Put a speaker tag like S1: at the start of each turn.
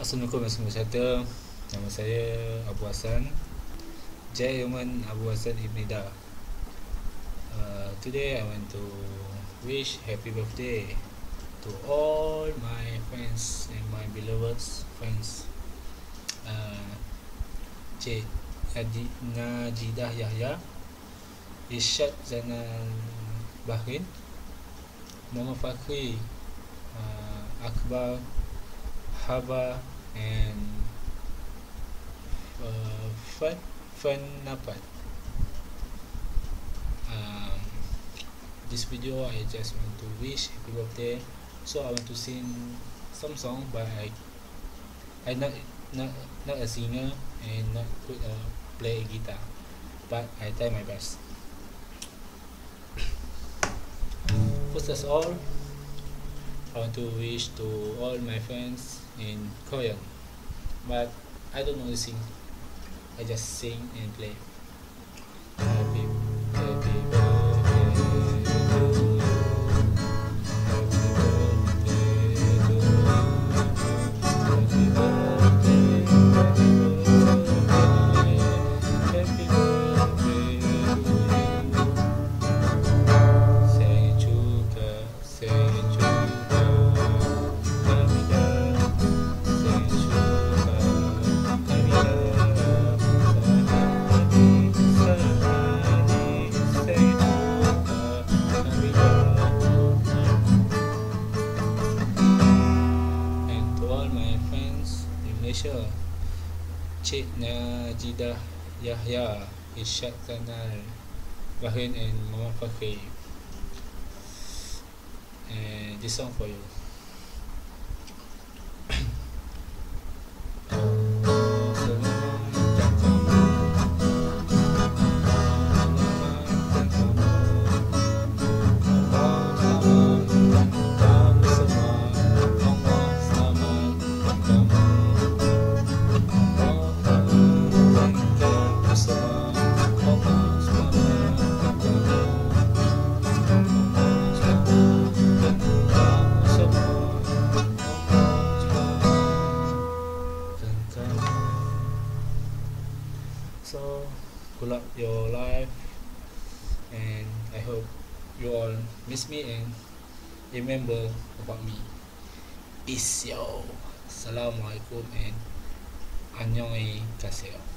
S1: Assalamualaikum warahmatullahi wabarakatuh. Nama saya Abu Hassan, Jayuman Abu Hassan Ibn Ida. Today I want to wish happy birthday to all my friends and my beloved friends. Cik Najidah Yahya, Irsyad Zainal Bahrin, Muhammad Fakri, Akbar Haba, and Fan Napat. This video I just want to wish happy birthday, so I want to sing some song, but I not a singer and not play a guitar, but I try my best. First of all, I want to wish to all my friends in Korean, but I don't know to sing. I just sing and play. Happy birthday to you. Happy birthday to you. Happy birthday, happy birthday to you. Sayang juga, sayang juga. Malaysia, Cik Najidah Yahya, Irsyad Zainal Bahrin, and Muhammad Fakri. And this song for you. So, good luck your life, and I hope you all miss me and remember about me. Peace yo. Assalamualaikum and annyeonghaseyo.